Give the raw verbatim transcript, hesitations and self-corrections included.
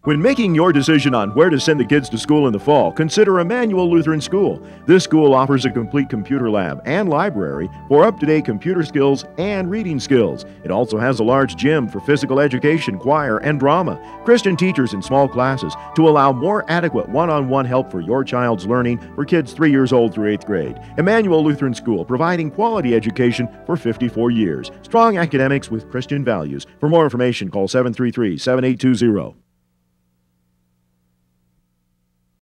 When making your decision on where to send the kids to school in the fall, consider Emmanuel Lutheran School. This school offers a complete computer lab and library for up-to-date computer skills and reading skills. It also has a large gym for physical education, choir, and drama, Christian teachers in small classes to allow more adequate one-on-one help for your child's learning for kids three years old through eighth grade. Emmanuel Lutheran School, providing quality education for fifty-four years. Strong academics with Christian values. For more information, call seven three three, seven eight two zero.